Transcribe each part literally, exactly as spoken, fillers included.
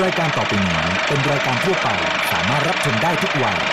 รายการต่อไปนี้เป็นรายการทั่วไปสามารถรับชมได้ทุกวัย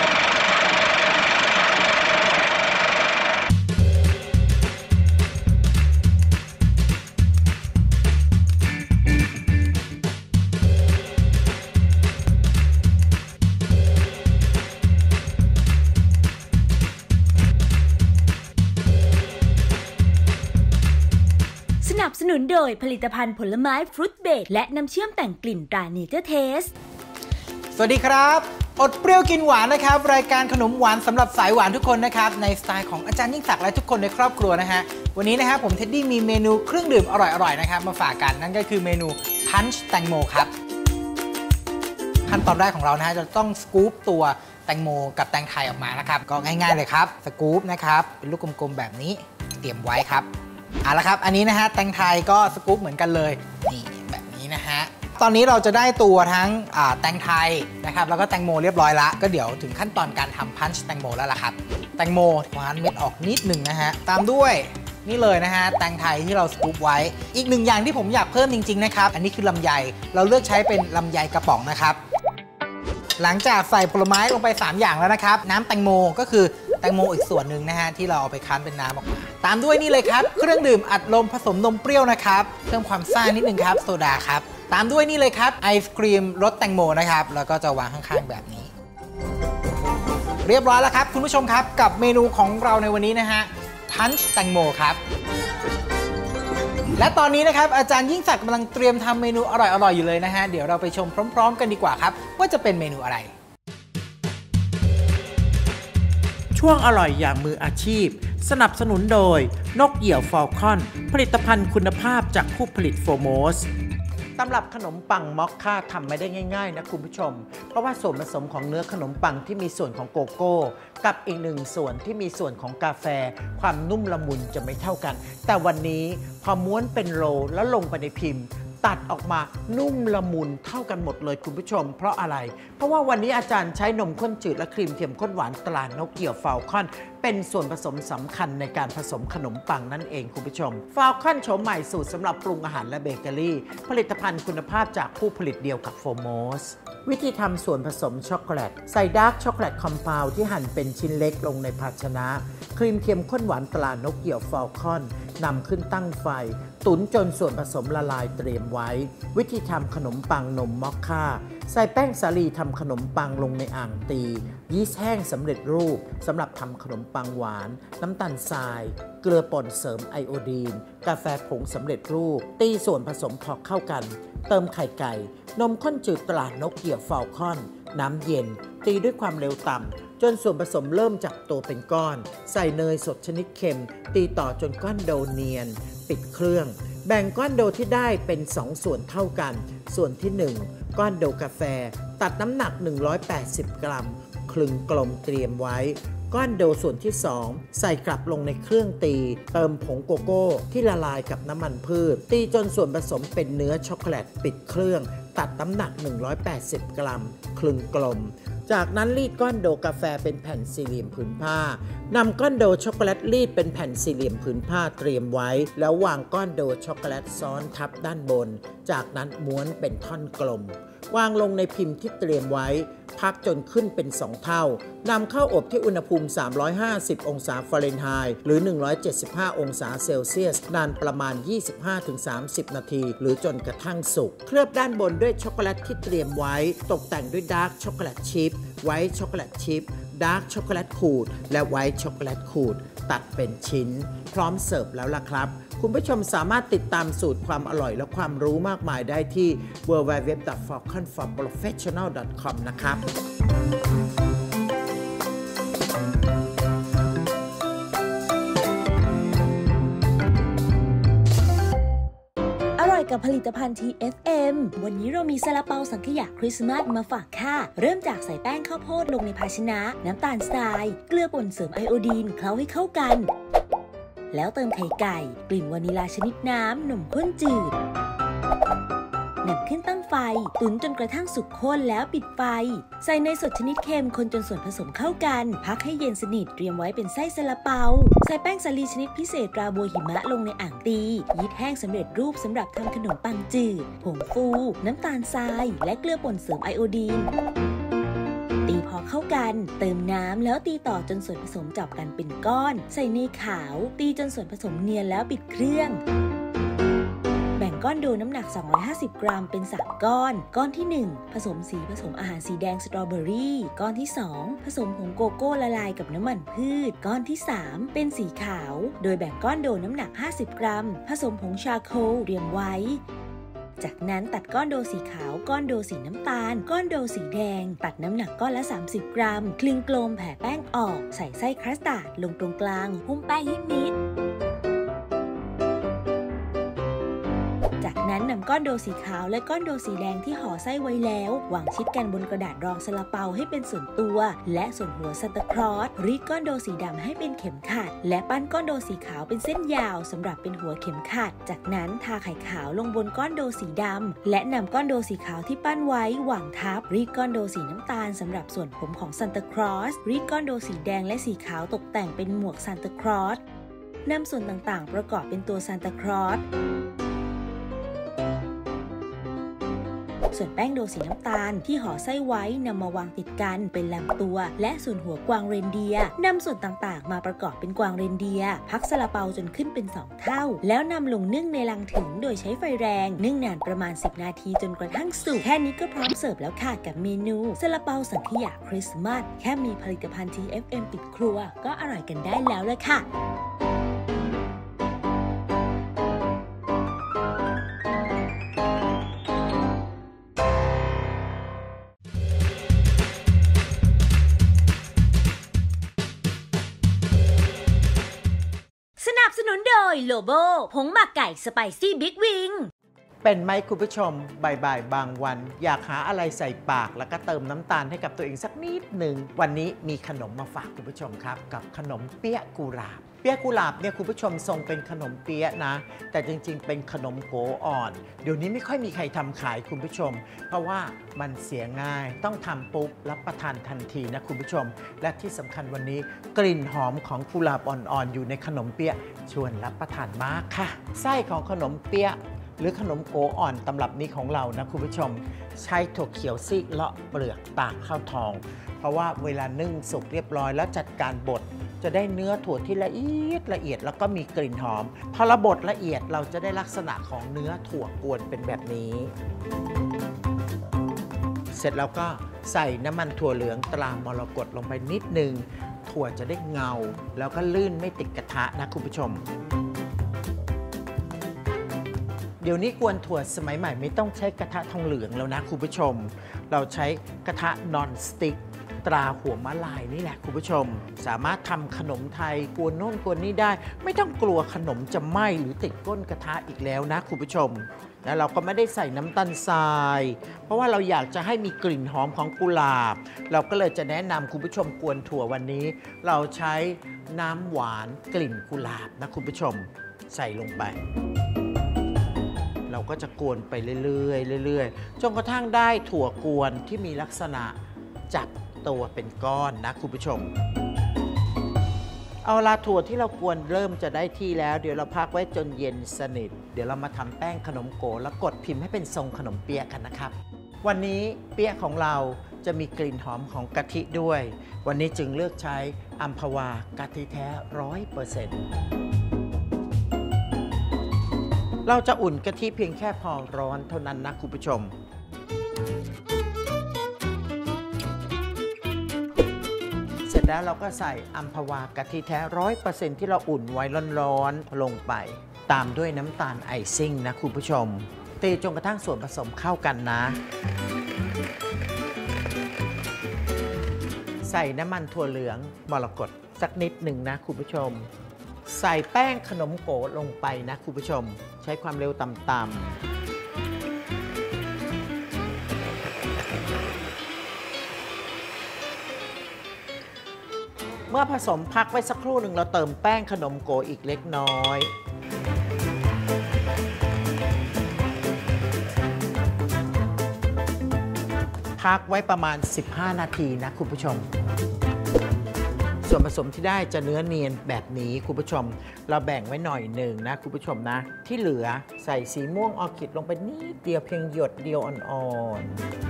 สนับสนุนโดยผลิตภัณฑ์ผลไม้ฟรุตเบรดและน้ำเชื่อมแต่งกลิ่นตราเนเจอร์เทสสวัสดีครับอดเปรี้ยวกินหวานนะครับรายการขนมหวานสำหรับสายหวานทุกคนนะครับในสไตล์ของอาจารย์ยิ่งศักดิ์และทุกคนในครอบครัวนะฮะวันนี้นะครับผมเท็ดดี้มีเมนูเครื่องดื่มอร่อยๆนะครับมาฝากกันนั่นก็คือเมนูพันช์แตงโมครับขั้นตอนแรกของเรานะฮะจะต้องสกู๊ปตัวแตงโมกับแตงไทยออกมานะครับก็ง่ายๆเลยครับสกู๊ปนะครับเป็นลูกกลมๆแบบนี้เตรียมไว้ครับเอาละครับอันนี้นะฮะแตงไทยก็สกู๊ปเหมือนกันเลยนี่แบบนี้นะฮะตอนนี้เราจะได้ตัวทั้งแตงไทยนะครับแล้วก็แตงโมเรียบร้อยละก็เดี๋ยวถึงขั้นตอนการทำพันช์แตงโมแล้วล่ะครับแตงโมหวานเม็ดออกนิดหนึ่งนะฮะตามด้วยนี่เลยนะฮะแตงไทยที่เราสกู๊ปไว้อีกหนึ่งอย่างที่ผมอยากเพิ่มจริงๆนะครับอันนี้คือลำไยเราเลือกใช้เป็นลำไยกระป๋องนะครับหลังจากใส่ผลไม้ลงไปสามอย่างแล้วนะครับน้ำแตงโมก็คือแตงโมอีกส่วนหนึ่งนะฮะที่เราเอาไปคั้นเป็นน้ำออกมาตามด้วยนี่เลยครับเครื่องดื่มอัดลมผสมนมเปรี้ยวนะครับเพิ่มความซ่านิดนึงครับโซดาครับตามด้วยนี่เลยครับไอศครีมรสแตงโมนะครับแล้วก็จะวางข้างๆแบบนี้เรียบร้อยแล้วครับคุณผู้ชมครับกับเมนูของเราในวันนี้นะฮะพันช์แตงโมครับและตอนนี้นะครับอาจารย์ยิ่งศักดิ์กำลังเตรียมทำเมนูอร่อยๆอยู่เลยนะฮะเดี๋ยวเราไปชมพร้อมๆกันดีกว่าครับว่าจะเป็นเมนูอะไรช่วงอร่อยอย่างมืออาชีพสนับสนุนโดยนกเหยี่ยวฟอลคอนผลิตภัณฑ์คุณภาพจากผู้ผลิตโฟโมสตำรับขนมปังมอคค่าทำไม่ได้ง่ายๆนะคุณผู้ชมเพราะว่าส่วนผสมของเนื้อขนมปังที่มีส่วนของโกโก้กับอีกหนึ่งส่วนที่มีส่วนของกาแฟความนุ่มละมุนจะไม่เท่ากันแต่วันนี้พอม้วนเป็นโรลแล้วลงไปในพิมพ์ตัดออกมานุ่มละมุนเท่ากันหมดเลยคุณผู้ชมเพราะอะไรเพราะว่าวันนี้อาจารย์ใช้นมข้นจืดและครีมเทียมข้นหวานตรานกเหยี่ยวฟาลคอนเป็นส่วนผสมสำคัญในการผสมขนมปังนั่นเองคุณผู้ชมฟาลคอนโฉมใหม่สูตรสำหรับปรุงอาหารและเบเกอรี่ผลิตภัณฑ์คุณภาพจากผู้ผลิตเดียวกับโฟโมสวิธีทำส่วนผสมช็อกโกแลตใส่ดาร์กช็อกโกแลตคอมเพลที่หั่นเป็นชิ้นเล็กลงในภาชนะครีมเทียมข้นหวานตรานกเหยี่ยวฟาลคอนนำขึ้นตั้งไฟตุ๋นจนส่วนผสมละลายเตรียมไว้วิธีทำขนมปังนมมอคค่าใส่แป้งสาลีทำขนมปังลงในอ่างตียีสต์แห้งสำเร็จรูปสำหรับทำขนมปังหวานน้ำตาลทรายเกลือป่นเสริมไอโอดีนกาแฟผงสำเร็จรูปตีส่วนผสมพอเข้ากันเติมไข่ไก่นมข้นจืดตรานกเหยี่ยวฟาลคอนน้ำเย็นตีด้วยความเร็วต่ำจนส่วนผสมเริ่มจับตัวเป็นก้อนใส่เนยสดชนิดเค็มตีต่อจนก้อนโดเนียนปิดเครื่องแบ่งก้อนโดที่ได้เป็นสองส่วนเท่ากันส่วนที่หนึ่งก้อนโดกาแฟตัดน้ำหนักหนึ่งร้อยแปดสิบกรัมคลึงกลมเตรียมไว้ก้อนโดส่วนที่สองใส่กลับลงในเครื่องตีเติมผงโกโก้ที่ละลายกับน้ำมันพืชตีจนส่วนผสมเป็นเนื้อช็อกโกแลตปิดเครื่องตัดน้ำหนักหนึ่งร้อยแปดสิบกรัมคลึงกลมจากนั้นรีดก้อนโดกาแฟเป็นแผ่นสี่เหลี่ยมผืนผ้านำก้อนโดช็อกโกแลตรีดเป็นแผ่นสี่เหลี่ยมผืนผ้าเตรียมไว้แล้ววางก้อนโดช็อกโกแลตซ้อนทับด้านบนจากนั้นม้วนเป็นท่อนกลมวางลงในพิมพ์ที่เตรียมไว้พักจนขึ้นเป็นสองเท่านำเข้าอบที่อุณหภูมิสามร้อยห้าสิบองศาฟาเรนไฮต์หรือหนึ่งร้อยเจ็ดสิบห้าองศาเซลเซียสนานประมาณ ยี่สิบห้าถึงสามสิบ นาทีหรือจนกระทั่งสุกเคลือบด้านบนด้วยช็อกโกแลตที่เตรียมไว้ตกแต่งด้วยดาร์กช็อกโกแลตชิพไวท์ช็อกโกแลตชิพดาร์กช็อกโกแลตขูดและไวท์ช็อกโกแลตขูดตัดเป็นชิ้นพร้อมเสิร์ฟแล้วล่ะครับคุณผู้ชมสามารถติดตามสูตรความอร่อยและความรู้มากมายได้ที่ ดับเบิลยู ดับเบิลยู ดับเบิลยู ดอท ฟอลคอน ฟอร์ โปรเฟสชั่นแนล ดอท คอม นะครับกับผลิตภัณฑ์ ที เอฟ เอ็ม วันนี้เรามีซาลาเปาสังขยาคริสต์มาสมาฝากค่ะเริ่มจากใส่แป้งข้าวโพดลงในภาชนะน้ำตาลทรายเกลือป่นเสริมไอโอดีนเคล้าให้เข้ากันแล้วเติมไข่ไก่กลิ่นวานิลาชนิดน้ำนมข้นจืดนำขึ้นตั้งไฟตุ๋นจนกระทั่งสุกข้นแล้วปิดไฟใส่เนยสดชนิดเค็มคนจนส่วนผสมเข้ากันพักให้เย็นสนิทเตรียมไว้เป็นไส้ซาลาเปาใส่แป้งสาลีชนิดพิเศษราบัวหิมะลงในอ่างตียีสต์แห้งสำเร็จรูปสำหรับทำขนมปังจืดผงฟูน้ำตาลทรายและเกลือป่นเสริมไอโอดีนตีพอเข้ากันเติมน้ำแล้วตีต่อจนส่วนผสมจับกันเป็นก้อนใส่เนยขาวตีจนส่วนผสมเนียนแล้วปิดเครื่องแบ่งก้อนโดน้ำหนักสองร้อยห้าสิบกรัมเป็นสามก้อนก้อนที่หนึ่งผสมสีผสมอาหารสีแดงสตรอเบอรี่ก้อนที่สองผสมผงโกโก้ละลายกับน้ำมันพืชก้อนที่สามเป็นสีขาวโดยแบ่งก้อนโดน้ำหนักห้าสิบกรัมผสมผงชาโคลเตรียมไว้จากนั้นตัดก้อนโดสีขาวก้อนโดสีน้ำตาลก้อนโดสีแดงตัดน้ำหนักก้อนละสามสิบกรัมคลึงกลมแผ่แป้งออกใส่ไส้คัสตาร์ดลงตรงกลางหุ้มแป้งให้มิดจากนั้นนำก้อนโดสีขาวและก้อนโดสีแดงที่ห่อไส้ไว้แล้ววางชิดกันบนกระดาษรองซาลาเปาให้เป็นส่วนตัวและส่วนหัวซานตาคลอสรีดก้อนโดสีดำให้เป็นเข็มขัดและปั้นก้อนโดสีขาวเป็นเส้นยาวสำหรับเป็นหัวเข็มขัดจากนั้นทาไข่ขาวลงบนก้อนโดสีดำและนำก้อนโดสีขาวที่ปั้นไว้วางทับรีดก้อนโดสีน้ำตาลสำหรับส่วนผมของซานตาคลอสรีดก้อนโดสีแดงและสีขาวตกแต่งเป็นหมวกซานตาคลอสนำส่วนต่างๆประกอบเป็นตัวซานตาคลอสส่วนแป้งโดสีน้ำตาลที่ห่อไส้ไว้นำมาวางติดกันเป็นลำตัวและส่วนหัวกวางเรนเดียร์นำส่วนต่างๆมาประกอบเป็นกวางเรนเดียร์พักซาลาเปาจนขึ้นเป็นสองเท่าแล้วนำลงนึ่งในลังถึงโดยใช้ไฟแรงนึ่งนานประมาณสิบนาทีจนกระทั่งสุกแค่นี้ก็พร้อมเสิร์ฟแล้วค่ะกับเมนูซาลาเปาสังขยาคริสต์มาสแค่มีผลิตภัณฑ์ ที เอฟ เอ็ม ติดครัวก็อร่อยกันได้แล้วละค่ะสนับสนุนโดยโลโบผงหมักไก่สไปซี่บิ๊กวิงเป็นไหมคุณผู้ชมบ่ายๆบางวันอยากหาอะไรใส่ปากแล้วก็เติมน้ำตาลให้กับตัวเองสักนิดหนึ่งวันนี้มีขนมมาฝากคุณผู้ชมครับกับขนมเปี๊ยะกุหลาบเปี๊ยะกุหลาบเนี่ยคุณผู้ชมทรงเป็นขนมเปี๊ยะนะแต่จริงๆเป็นขนมโกอ่อนเดี๋ยวนี้ไม่ค่อยมีใครทำขายคุณผู้ชมเพราะว่ามันเสียง่ายต้องทำปุ๊บรับประทานทันทีนะคุณผู้ชมและที่สำคัญวันนี้กลิ่นหอมของกุหลาบอ่อนๆอยู่ในขนมเปี๊ยะชวนรับประทานมากค่ะไส้ของขนมเปี๊ยะหรือขนมโกอ่อนตำรับนี้ของเรานะคุณผู้ชมใช้ถั่วเขียวซีกเลาะเปลือกตากข้าวทองเพราะว่าเวลานึ่งสุกเรียบร้อยแล้วจัดการบดจะได้เนื้อถั่วที่ละเอียดละเอียดแล้วก็มีกลิ่นหอมพอเราบดละเอียดเราจะได้ลักษณะของเนื้อถั่วกวนเป็นแบบนี้เสร็จแล้วก็ใส่น้ำมันถั่วเหลืองตรามรกตลงไปนิดนึงถั่วจะได้เงาแล้วก็ลื่นไม่ติดกระทะนะคุณผู้ชมเดี๋ยวนี้กวนถั่วสมัยใหม่ไม่ต้องใช้กระทะทองเหลืองแล้วนะคุณผู้ชมเราใช้กระทะนอนสติ๊กตราหัวมะลายนี่แหละคุณผู้ชมสามารถทำขนมไทยกวนโน่นกวนนี่ได้ไม่ต้องกลัวขนมจะไหม้หรือติดก้นกระทะอีกแล้วนะคุณผู้ชมแล้วเราก็ไม่ได้ใส่น้ำตาลทรายเพราะว่าเราอยากจะให้มีกลิ่นหอมของกุหลาบเราก็เลยจะแนะนำคุณผู้ชมกวนถั่ววันนี้เราใช้น้ำหวานกลิ่นกุหลาบนะคุณผู้ชมใส่ลงไปเราก็จะกวนไปเรื่อยๆเรื่อยๆจนกระทั่งได้ถั่วกวนที่มีลักษณะจับตัวเป็นก้อนนะคุณผู้ชมเอาละถั่วที่เรากวนเริ่มจะได้ที่แล้วเดี๋ยวเราพักไว้จนเย็นสนิทเดี๋ยวเรามาทำแป้งขนมโกแล้วกดพิมพ์ให้เป็นทรงขนมเปี๊ยะกันนะครับวันนี้เปี๊ยะของเราจะมีกลิ่นหอมของกะทิด้วยวันนี้จึงเลือกใช้อัมพวากะทิแท้ ร้อยเปอร์เซ็นต์เราจะอุ่นกะทิเพียงแค่พอร้อนเท่านั้นนะคุณผู้ชมเสร็จแล้วเราก็ใส่อัมพวากะทิแท้ ร้อยเปอร์เซ็นต์ ที่เราอุ่นไว้ร้อนๆลงไปตามด้วยน้ำตาลไอซิ่งนะคุณผู้ชมตีจนกระทั่งส่วนผสมเข้ากันนะใส่น้ำมันถั่วเหลืองมรกตสักนิดหนึ่งนะคุณผู้ชมใส่แป้งขนมโกลงไปนะคุณผู้ชมใช้ความเร็วต่ำๆเมื่อผสมพักไว้สักครู่หนึ่งเราเติมแป้งขนมโกอีกเล็กน้อยพักไว้ประมาณสิบห้านาทีนะคุณผู้ชมส่วนผสมที่ได้จะเนื้อเนียนแบบนี้คุณผู้ชมเราแบ่งไว้หน่อยหนึ่งนะคุณผู้ชมนะที่เหลือใส่สีม่วงออร์คิดลงไปนิดเดียวเพียงหยดเดียวอ่อน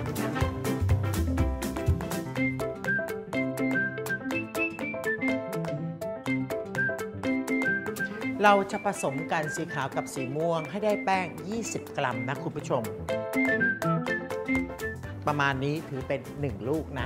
ๆเราจะผสมกันสีขาวกับสีม่วงให้ได้แป้งยี่สิบกรัมนะคุณผู้ชมประมาณนี้ถือเป็นหนึ่งลูกนะ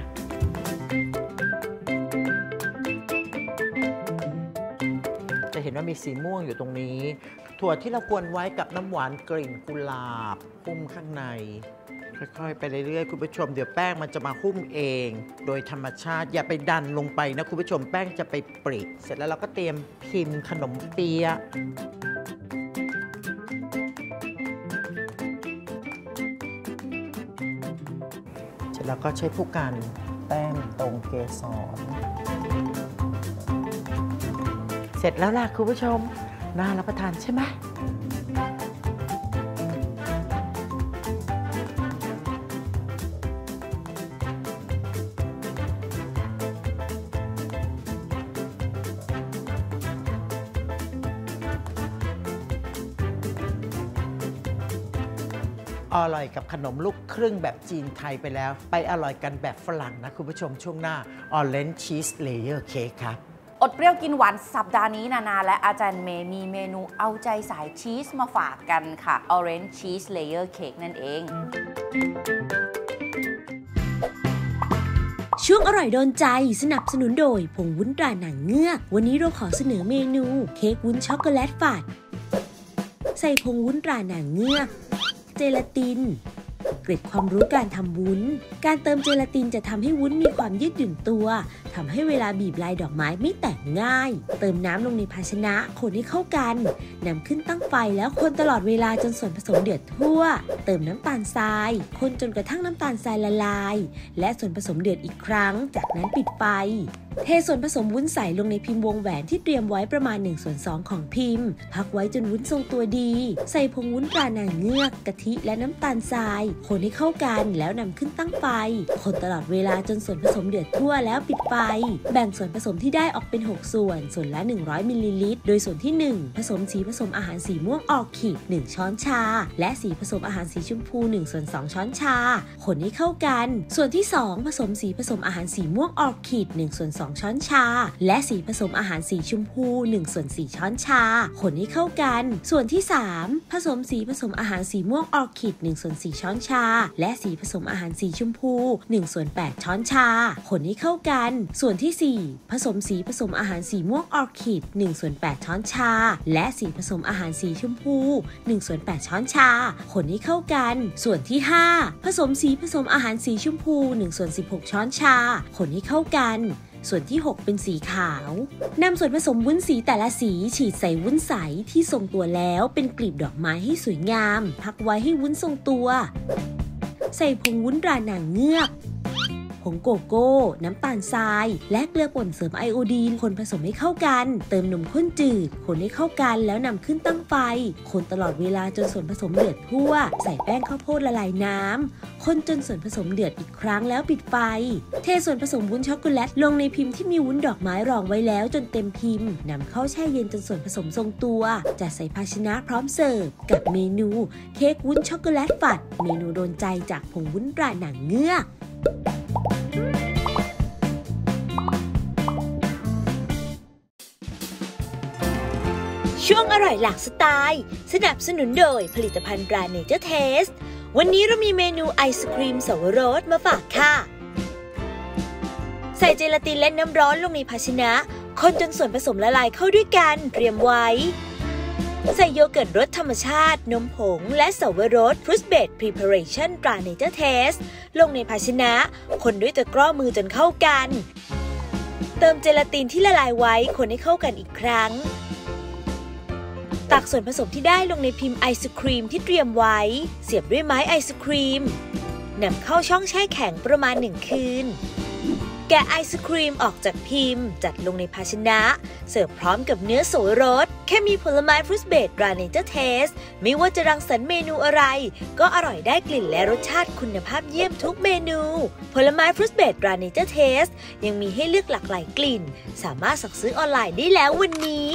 จะเห็นว่ามีสีม่วงอยู่ตรงนี้ถั่วที่เรากวนไว้กับน้ำหวานกลิ่นกุหลาบหุ้มข้างในค่อยๆไปเรื่อยๆคุณผู้ชมเดี๋ยวแป้งมันจะมาหุ้มเองโดยธรรมชาติอย่าไปดันลงไปนะคุณผู้ชมแป้งจะไปปริเสร็จแล้วเราก็เตรียมพิมพ์ขนมเปี๊ยะเสร็จแล้วก็ใช้ผู้กันแป้งตรงเกสรเสร็จแล้วล่ะคุณผู้ชมน่ารับประทานใช่ไหมอร่อยกับขนมลูกครึ่งแบบจีนไทยไปแล้วไปอร่อยกันแบบฝรั่งนะคุณผู้ชมช่วงหน้า Orange Cheese Layer Cake ครับอดเปรี้ยวกินหวานสัปดาห์นี้นานาและอาจารย์เมย์มีเมนูเอาใจสายชีสมาฝากกันค่ะ Orange Cheese Layer Cake นั่นเองช่วงอร่อยโดนใจสนับสนุนโดยผงวุ้นตราหนังเงือกวันนี้เราขอเสนอเมนูเค้กวุ้นช็อกโกแลตฝาดใส่ผงวุ้นตราหนังเงือกเจลาตินเกร็ดความรู้การทำวุ้นการเติมเจลาตินจะทำให้วุ้นมีความยืดหยุ่นตัวทำให้เวลาบีบลายดอกไม้ไม่แตกง่ายเติมน้ำลงในภาชนะคนให้เข้ากันนำขึ้นตั้งไฟแล้วคนตลอดเวลาจนส่วนผสมเดือดทั่วเติมน้ำตาลทรายคนจนกระทั่งน้ำตาลทรายละลายและส่วนผสมเดือดอีกครั้งจากนั้นปิดไฟเทส่วนผสมวุ้นใส่ลงในพิมพ์วงแหวนที่เตรียมไว้ประมาณหนึ่งส่วนสองของพิมพ์พักไว้จนวุ้นทรงตัวดีใส่ผงวุ้นตราหนังเงือกกะทิและน้ำตาลทรายคนให้เข้ากันแล้วนำขึ้นตั้งไฟคนตลอดเวลาจนส่วนผสมเดือดทั่วแล้วปิดไฟแบ่งส่วนผสมที่ได้ออกเป็นหกส่วนส่วนละหนึ่งร้อยมิลลิลิตรโดยส่วนที่หนึ่งผสมสีผสมอาหารสีม่วงออร์คิดหนึ่งช้อนชาและสีผสมอาหารสีชมพูหนึ่งส่วนสองช้อนชาคนให้เข้ากันส่วนที่สองผสมสีผสมอาหารสีม่วงออร์คิดหนึ่งส่วนสองช้อนชาและสีผสมอาหารสีชมพูหนึ่งส่วนสี่ช้อนชาคนให้เข้ากันส่วนที่สามผสมสีผสมอาหารสีม่วงออร์คิดหนึ่งส่วนสี่ช้อนชาและสีผสมอาหารสีชมพูหนึ่งส่วนแปดช้อนชาคนให้เข้ากันส่วนที่สี่ผสมสีผสมอาหารสีม่วงออร์คิดหนึ่งส่วนแปดช้อนชาและสีผสมอาหารสีชมพูหนึ่งส่วนแปดช้อนชาคนให้เข้ากันส่วนที่ห้าผสมสีผสมอาหารสีชมพูหนึ่งส่วนสิบหกช้อนชาคนให้เข้ากันส่วนที่หกเป็นสีขาวนำส่วนผสมวุ้นสีแต่ละสีฉีดใส่วุ้นใสที่ทรงตัวแล้วเป็นกลีบดอกไม้ให้สวยงามพักไว้ให้วุ้นทรงตัวใส่ผงวุ้นตราหนังเงือกผงโกโก้น้ำตาลทรายและเกลือป่นเสริมไอโอดีนคนผสมให้เข้ากันเติมนมข้นจืดคนให้เข้ากันแล้วนำขึ้นตั้งไฟคนตลอดเวลาจนส่วนผสมเดือดทั่วใส่แป้งข้าวโพดละลายน้ำคนจนส่วนผสมเดือดอีกครั้งแล้วปิดไฟเทส่วนผสมวุ้นช็อกโกแลตลงในพิมพ์ที่มีวุ้นดอกไม้รองไว้แล้วจนเต็มพิมพ์นำเข้าแช่เย็นจนส่วนผสมทรงตัวจัดใส่ภาชนะพร้อมเสิร์ฟกับเมนูเค้กวุ้นช็อกโกแลตฝัดเมนูโดนใจจากผงวุ้นตราหนังเงือกช่วงอร่อยหลากสไตล์สนับสนุนโดยผลิตภัณฑ์ตราเนเจอร์เทสวันนี้เรามีเมนูไอศครีมสับปะรดมาฝากค่ะใส่เจลาตินและน้ำร้อนลงในภาชนะคนจนส่วนผสมละลายเข้าด้วยกันเตรียมไว้ใส่โยเกิร์ตรสธรรมชาตินมผงและสับปะรดฟรุตเบรดพรีพาเรชั่นตราเนเจอร์เทสลงในภาชนะคนด้วยตะกร้อมือจนเข้ากันเติมเจลาตินที่ละลายไว้คนให้เข้ากันอีกครั้งตักส่วนผสมที่ได้ลงในพิมพ์ไอศครีมที่เตรียมไว้เสียบด้วยไม้ไอศครีมนำเข้าช่องแช่แข็งประมาณหนึ่งคืนแกะไอศครีมออกจากพิมพ์จัดลงในภาชนะเสิร์ฟพร้อมกับเนื้อโสวยรสแค่มีผลไม้ฟรุตเบรดราเนเจอร์เทสไม่ว่าจะรังสรรค์เมนูอะไรก็อร่อยได้กลิ่นและรสชาติคุณภาพเยี่ยมทุกเมนูผลไม้ฟรุตเบรดราเนเจอร์เทสยังมีให้เลือกหลากหลายกลิ่นสามารถสั่งซื้อออนไลน์ได้แล้ววันนี้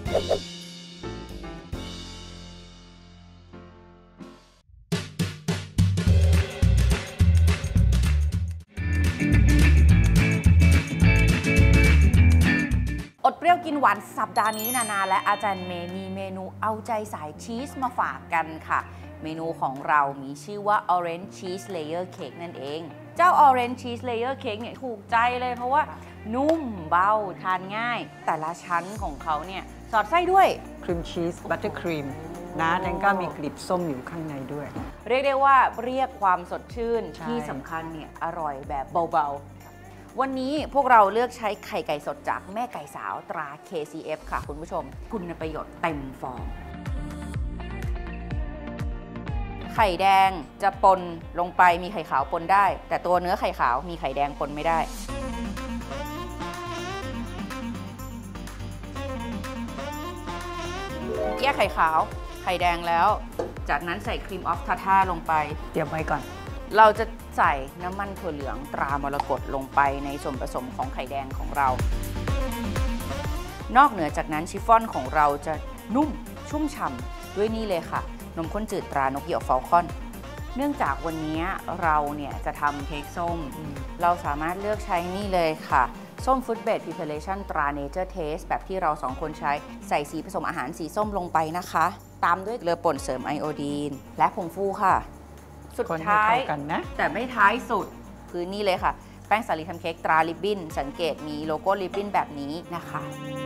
อดเปรี้ยวกินหวานสัปดาห์นี้นานาและอาจารย์เมย์มีเมนูเอาใจสายชีสมาฝากกันค่ะเมนูของเรามีชื่อว่า Orange Cheese Layer Cake นั่นเองเจ้า Orange Cheese Layer Cake เนี่ยถูกใจเลยเพราะว่านุ่มเบาทานง่ายแต่ละชั้นของเขาเนี่ยสอดไส้ด้วยครีมชีสบัตเตอร์ครีมนะแล้วก็มีกลีบส้มอยู่ข้างในด้วยเรียกได้ว่าเรียกความสดชื่นที่สำคัญเนี่ยอร่อยแบบเบาๆวันนี้พวกเราเลือกใช้ไข่ไก่สดจากแม่ไก่สาวตรา เค ซี เอฟ ค่ะคุณผู้ชมคุณประโยชน์เต็มฟองไข่แดงจะปนลงไปมีไข่ขาวปนได้แต่ตัวเนื้อไข่ขาวมีไข่แดงปนไม่ได้แยกไข่ขาวไข่แดงแล้วจากนั้นใส่ครีมออฟทาท่าลงไปเตรียมไว้ก่อนเราจะใส่น้ำมันถั่วเหลืองตรามรกตลงไปในส่วนผสมของไข่แดงของเรานอกเหนือจากนั้นชิฟฟ่อนของเราจะนุ่มชุ่มฉ่ำด้วยนี่เลยค่ะนมข้นจืดตรานกเหยี่ยวฟอลคอนเนื่องจากวันนี้เราเนี่ยจะทำเค้กส้มเราสามารถเลือกใช้นี่เลยค่ะส้มฟุตเบดพรีเพลชั่นตราเนเจอร์เทสแบบที่เราสองคนใช้ใส่สีผสมอาหารสีส้มลงไปนะคะตามด้วยเกลือป่นเสริมไอโอดีนและผงฟูค่ะสุดท้ายกันนะแต่ไม่ท้ายสุดคือนี่เลยค่ะแป้งสาลีทำเค้กตราริบบิ้นสังเกตมีโลโก้ริบบิ้นแบบนี้นะคะ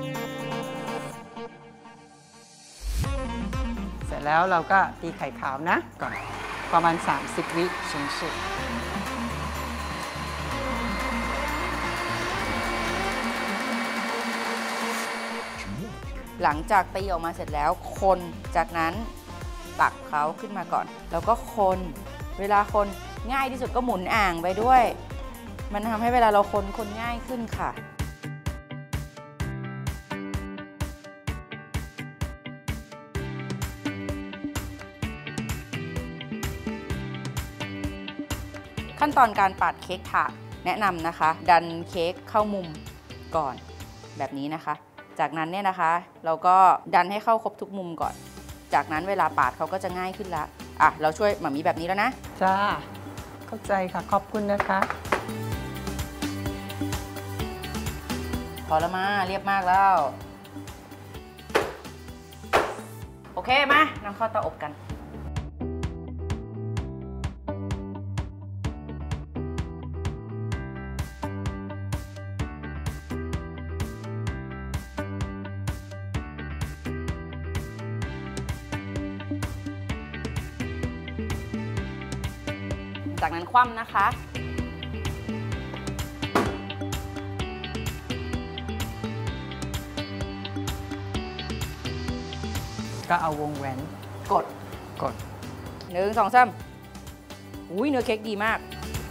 เสร็จแล้วเราก็ตีไข่ขาวนะก่อนประมาณสามสิบวิสูงสุดหลังจากตีออกมาเสร็จแล้วคนจากนั้นตักเขาขึ้นมาก่อนแล้วก็คนเวลาคนง่ายที่สุดก็หมุนอ่างไปด้วยมันทำให้เวลาเราคนคนง่ายขึ้นค่ะขั้นตอนการปาดเค้กถาดแนะนำนะคะดันเค้กเข้ามุมก่อนแบบนี้นะคะจากนั้นเนี่ยนะคะเราก็ดันให้เข้าครบทุกมุมก่อนจากนั้นเวลาปาดเขาก็จะง่ายขึ้นแล้วอ่ะเราช่วยหมามีแบบนี้แล้วนะจ้าเข้าใจค่ะขอบคุณนะคะพอแล้วมาเรียบมากแล้วโอเคมานำเข้าเตาอบกันจากนั้นคว่ำนะคะก็เอาวงแหวนกดกดหนึ่งสองสามอุ้ยเนื้อเค้กดีมาก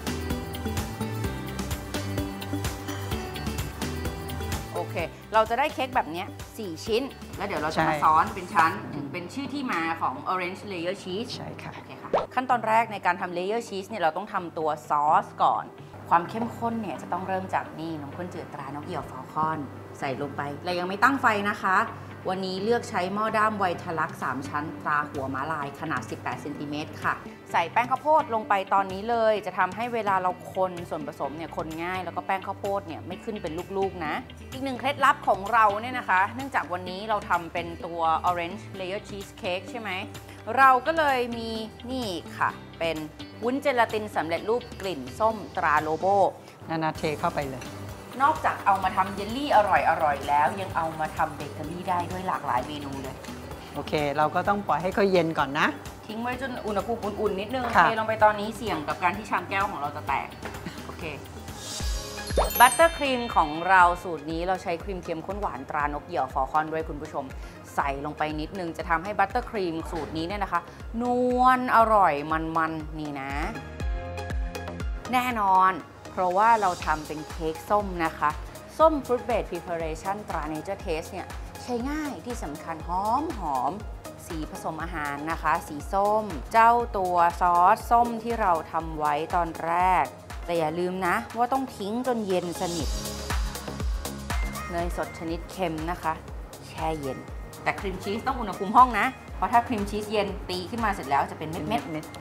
โอเคเราจะได้เค้กแบบนี้สี่ชิ้นแล้วเดี๋ยวเราจะมาซ้อนเป็นชั้นถึงเป็นชื่อที่มาของ Orange Layer Cheese ใช่ค่ะโอเคค่ะขั้นตอนแรกในการทำ Layer Cheese เนี่ยเราต้องทำตัวซอสก่อนความเข้มข้นเนี่ยจะต้องเริ่มจากนี่นมข้นจืดตรานกเหยี่ยวฟอลคอนใส่ลงไปเรายังไม่ตั้งไฟนะคะวันนี้เลือกใช้หม้อด้ามไวทลักสามชั้นตราหัวม้าลายขนาดสิบแปดเซนติเมตรค่ะใส่แป้งข้าวโพดลงไปตอนนี้เลยจะทำให้เวลาเราคนส่วนผสมเนี่ยคนง่ายแล้วก็แป้งข้าวโพดเนี่ยไม่ขึ้นเป็นลูกๆนะอีกหนึ่งเคล็ดลับของเราเนี่ยนะคะเนื่องจากวันนี้เราทำเป็นตัว Orange Layer Cheesecake ใช่ไหมเราก็เลยมีนี่ค่ะเป็นวุ้นเจลาตินสำเร็จรูปกลิ่นส้มตราโลโบนานาเทเข้าไปเลยนอกจากเอามาทำเยลลี่อร่อยๆแล้วยังเอามาทำเบเกอรี่ได้ด้วยหลากหลายเมนูเลยโอเคเราก็ต้องปล่อยให้เขาเย็นก่อนนะทิ้งไว้จนอุณหภูมิอุ่นๆนิดนึงเทลงไปตอนนี้เสี่ยงกับการที่ชามแก้วของเราจะแตกโอเคบัตเตอร์ครีมของเราสูตรนี้เราใช้ครีมเทียมข้นหวานตรานกเหยี่ยวฟอลคอนด้วยคุณผู้ชมใส่ลงไปนิดนึงจะทำให้บัตเตอร์ครีมสูตรนี้เนี่ยนะคะนวลอร่อยมันๆนี่นะแน่นอนเพราะว่าเราทำเป็นเค้กส้มนะคะส้ม Fruit Based Preparation ตรา Nature Taste เนี่ยใช้ง่ายที่สำคัญหอมหอมสีผสมอาหารนะคะสีส้มเจ้าตัวซอสส้มที่เราทำไว้ตอนแรกแต่อย่าลืมนะว่าต้องทิ้งจนเย็นสนิทเนยสดชนิดเค็มนะคะแช่เย็นแต่ครีมชีสต้องอุณหภูมิห้องนะเพราะถ้าครีมชีสเย็นตีขึ้นมาเสร็จแล้วจะเป็นเม็ดเม็ดเม็ด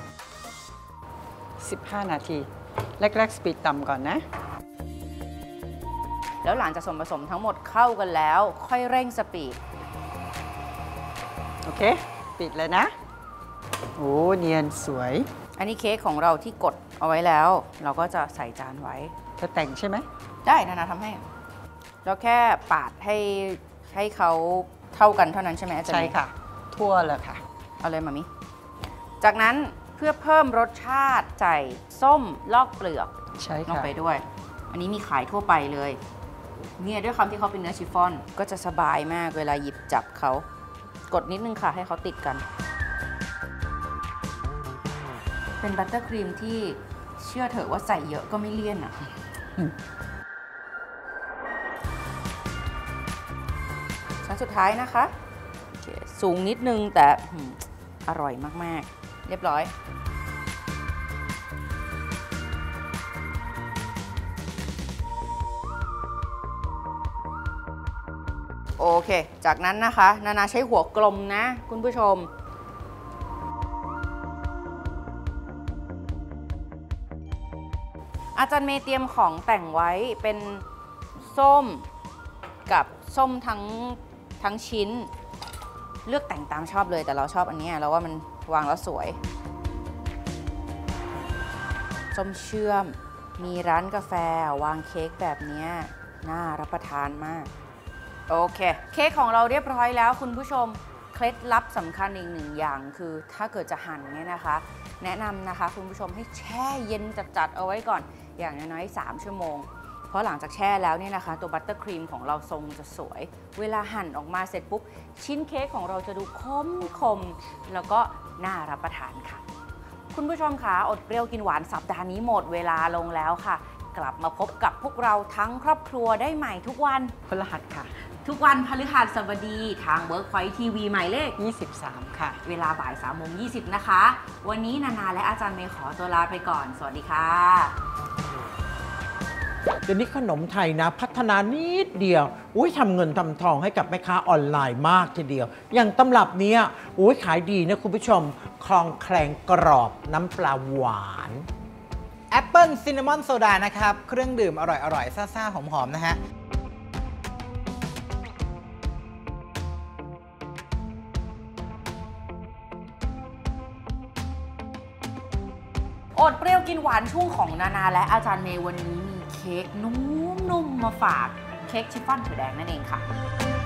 สิบห้านาทีแรกๆสปีดต่ำก่อนนะแล้วหลังจากส่วนผสมทั้งหมดเข้ากันแล้วค่อยเร่งสปีดโอเคปิดเลยนะโอ้เนียนสวยอันนี้เค้กของเราที่กดเอาไว้แล้วเราก็จะใส่จานไว้เธอแต่งใช่ไหมได้นานาทำให้เราแค่ปาดให้ให้เขาเท่ากันเท่านั้นใช่ไหมอาจารย์ใช่ค่ะทั่วเลยค่ะเอาเลยมามิจากนั้นเพื่อเพิ่มรสชาติใส่ส้มลอกเปลือกใช่ค่ะลงไปด้วยอันนี้มีขายทั่วไปเลยเนี่ยด้วยความที่เขาเป็นเนื้อชิฟฟ่อนก็จะสบายมากเวลาหยิบจับเขากดนิดนึงค่ะให้เขาติดกันเป็นบัตเตอร์ครีมที่เชื่อเถอะว่าใส่เยอะก็ไม่เลี่ยนอ่ะชั้นสุดท้ายนะคะสูงนิดนึงแต่อร่อยมากๆเรียบร้อยโอเคจากนั้นนะคะนานาใช้หัวกลมนะคุณผู้ชมอาจารย์เมย์เตรียมของแต่งไว้เป็นส้มกับส้มทั้งทั้งชิ้นเลือกแต่งตามชอบเลยแต่เราชอบอันนี้เราว่ามันวางแล้วสวยส้มเชื่อมมีร้านกาแฟวางเค้กแบบนี้น่ารับประทานมากโอเคเค้กของเราเรียบร้อยแล้วคุณผู้ชมเคล็ดลับสำคัญอีกหนึ่งอย่างคือถ้าเกิดจะหั่นเนี่ยนะคะแนะนำนะคะคุณผู้ชมให้แช่เย็นจัดๆเอาไว้ก่อนอย่างน้อยๆสามชั่วโมงเพราะหลังจากแช่แล้วเนี่ยนะคะตัวบัตเตอร์ครีมของเราทรงจะสวยเวลาหั่นออกมาเสร็จปุ๊บชิ้นเค้กของเราจะดูคมคมแล้วก็น่ารับประทานค่ะคุณผู้ชมคะอดเปรี้ยวกินหวานสัปดาห์นี้หมดเวลาลงแล้วค่ะกลับมาพบกับพวกเราทั้งครอบครัวได้ใหม่ทุกวันพฤหัสค่ะทุกวันพฤหัสบดีทาง Workpoint ที วี หมายเลขยี่สิบสามค่ะเวลาบ่ายสามโมงยี่สิบนะคะวันนี้นานาและอาจารย์เมย์ขอตัวลาไปก่อนสวัสดีค่ะเดี๋ยวนี้ขนมไทยนะพัฒนานิดเดียวอุ้ยทำเงินทำทองให้กับแม่ค้าออนไลน์มากทีเดียวอย่างตำรับนี้อุ้ยขายดีนะคุณผู้ชมคลองแคลงกรอบน้ำปลาหวานแอปเปิ้ลซินนามอนโซดานะครับเครื่องดื่มอร่อยๆซ่าๆหอมๆนะฮะอดเปรี้ยวกินหวานช่วงของนานาและอาจารย์เมย์วันนี้มีเค้กนุ่มๆมาฝากเค้กชิฟฟ่อนถั่วแดงนั่นเองค่ะ